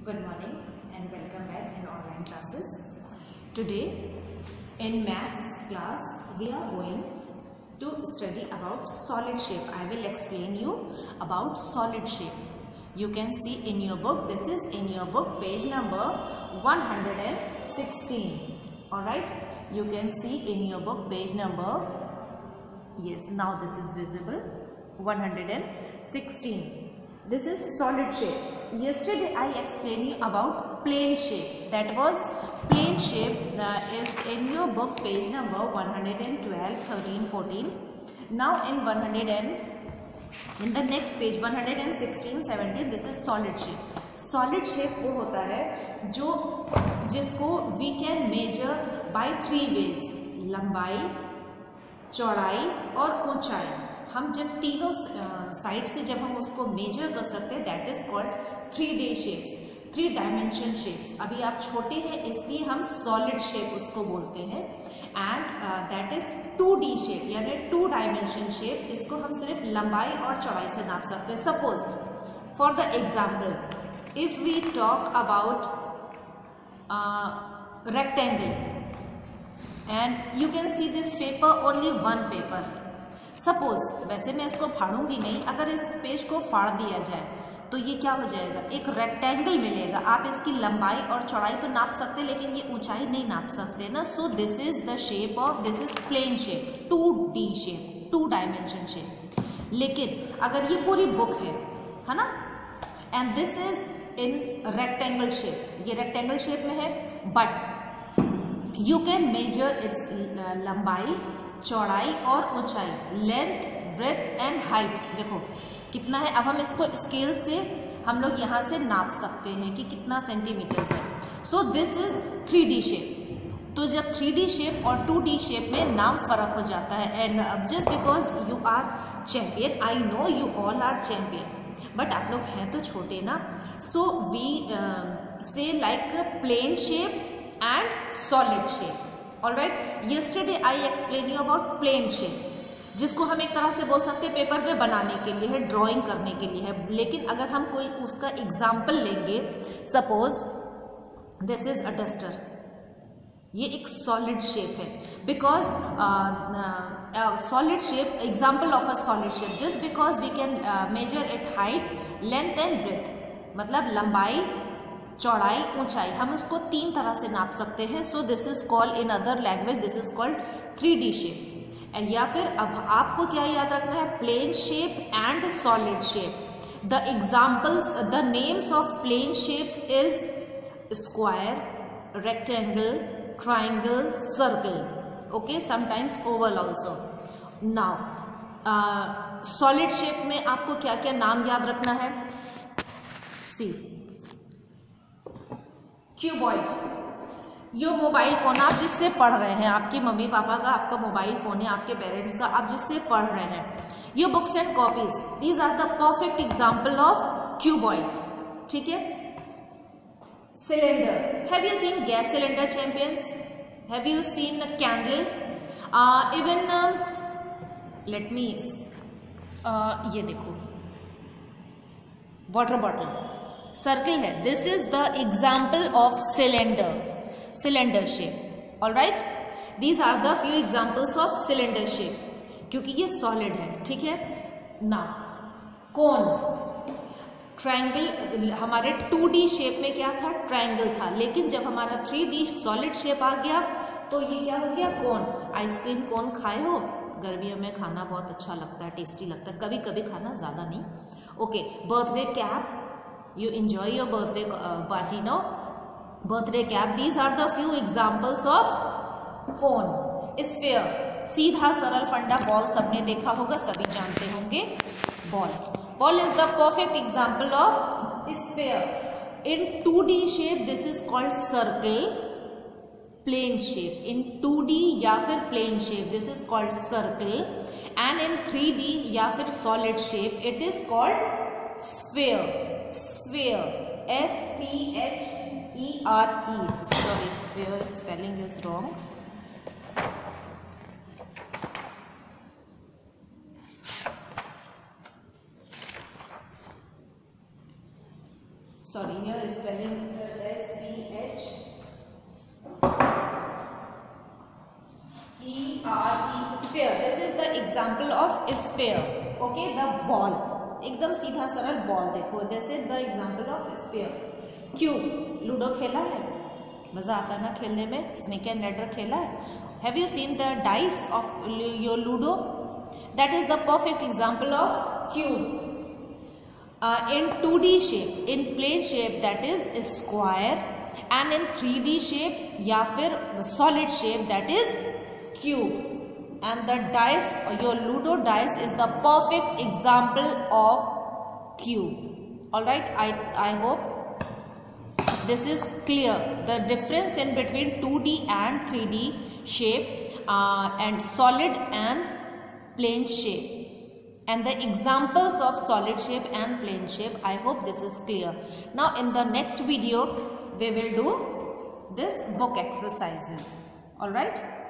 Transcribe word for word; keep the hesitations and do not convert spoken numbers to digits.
Good morning and welcome back in online classes. Today in maths class we are going to study about solid shape. I will explain you about solid shape. You can see in your book, this is in your book page number one hundred sixteen. Alright, you can see in your book page number, yes, now this is visible, one hundred sixteen. This is solid shape. Yesterday I explained you about plane shape. That was plane shape uh, is in your book page number one hundred twelve, thirteen, fourteen. Now in one hundred and in the next page one hundred sixteen, seventeen, this is solid shape. Solid shape वो होता है जो जिसको we can measure by three ways, लंबाई, चौड़ाई और ऊंचाई. हम जब तीनों साइड से जब हम उसको मेजर कर सकते हैं, that is called three D shapes, three dimension shapes. अभी आप छोटे हैं इसलिए हम सॉलिड शेप उसको बोलते हैं. And that is two D shape यानी टू डायमेंशन शेप. इसको हम सिर्फ लंबाई और चौड़ाई से नाप सकते हैं. Suppose for the example, if we talk about rectangle and you can see this paper, only one paper. Suppose, वैसे मैं इसको फाड़ूंगी नहीं, अगर इस पेज को फाड़ दिया जाए तो ये क्या हो जाएगा, एक रेक्टेंगल मिलेगा. आप इसकी लंबाई और चौड़ाई तो नाप सकते हैं लेकिन ये ऊंचाई नहीं नाप सकते ना. So this is the shape of, this is plane shape, two D shape, two dimension shape. लेकिन अगर ये पूरी बुक है है ना, and this is in rectangle shape, ये रेक्टेंगल शेप में है, but you can measure its लंबाई, चौड़ाई और ऊंचाई, लेंथ, ब्रेथ एंड हाइट. देखो कितना है. अब हम इसको स्केल से हम लोग यहाँ से नाप सकते हैं कि कितना सेंटीमीटर्स है. So this is three D shape. तो जब थ्री डी शेप और टू डी शेप में नाम फर्क हो जाता है. And just because you are champion, I know you all are champion, but आप लोग हैं तो छोटे ना. So we say like plane shape and solid shape. Alright, yesterday I explained you about plane shape, जिसको हम एक तरह से बोल सकते हैं पेपर पे बनाने के लिए है, ड्राइंग करने के लिए है. लेकिन अगर हम कोई उसका एग्जाम्पल लेंगे, suppose this is a duster, ये एक सॉलिड शेप है. Because solid shape, example of a solid shape, just because we can measure it height, length and breadth, मतलब लंबाई, चौड़ाई, ऊंचाई, हम उसको तीन तरह से नाप सकते हैं. So this is called in other language, this is called three D shape. या फिर अब आपको क्या याद रखना है, plane shape and solid shape. The examples, the names of plane shapes is square, rectangle, triangle, circle, okay, sometimes oval also. Now solid shape में आपको क्या क्या नाम याद रखना है. सी, क्यूबॉइड, यो मोबाइल फोन आप जिससे पढ़ रहे हैं, आपके मम्मी पापा का आपका मोबाइल फोन है, आपके पेरेंट्स का, आप जिससे पढ़ रहे हैं. यो books and copies, these are the perfect example of cuboid. ठीक है. Cylinder, have you seen gas cylinder champions, have you seen candle, even let me, ये देखो वाटर बॉटल, सर्कल है. This is the example of cylinder, cylinder shape. All right, these are the few examples of cylinder shape, क्योंकि ये solid है. ठीक है. ना cone, triangle, हमारे टू डी शेप में क्या था, ट्रायंगल था, लेकिन जब हमारा थ्री डी सॉलिड शेप आ गया तो ये क्या हो गया, कोन. आइसक्रीम कोन खाए हो, गर्मियों में खाना बहुत अच्छा लगता है, टेस्टी लगता है, कभी कभी खाना, ज़्यादा नहीं. Okay. Birthday cap, you enjoy your birthday uh, party now, birthday cap. These are the few examples of cone. Sphere, सीधा सरल फंडा. बॉल सबने देखा होगा, सभी जानते होंगे. Ball, ball is the perfect example of sphere. In two D shape this is called circle. Plane shape, in two D या फिर plane shape this is called circle, and in three D या फिर solid shape it is called sphere. Sphere, S P H E R E. Sorry, sphere spelling is wrong. sorry, here is spelling S P H E R E, sphere. This is the example of sphere. Okay, the ball, एकदम सीधा सरल ball देखो. This is the example of sphere. Cube, ludo खेला है, मजा आता है ना खेलने में. स्नेक एंड लैडर खेला है. Have you seen the dice of your ludo? That is the perfect example of cube. In two D shape, in plane shape that is square, and in three D shape या फिर solid shape that is cube. And the dice, or your ludo dice, is the perfect example of cube. All right, I I hope this is clear. The difference in between two D and three D shape, uh, and solid and plane shape, and the examples of solid shape and plane shape. I hope this is clear. Now in the next video we will do this book exercises. All right.